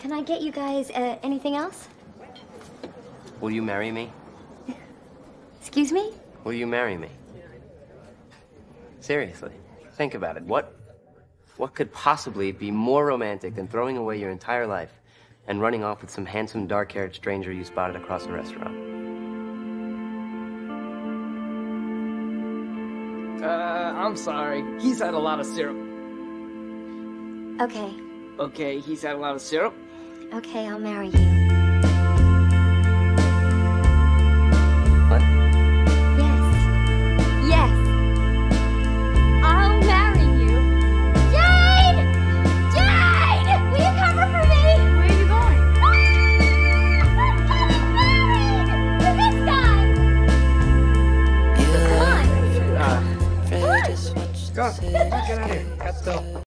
Can I get you guys anything else? Will you marry me? Excuse me? Will you marry me? Seriously, think about it. What could possibly be more romantic than throwing away your entire life and running off with some handsome, dark-haired stranger you spotted across a restaurant? I'm sorry. He's had a lot of syrup. Okay. Okay, he's had a lot of syrup. Okay, I'll marry you.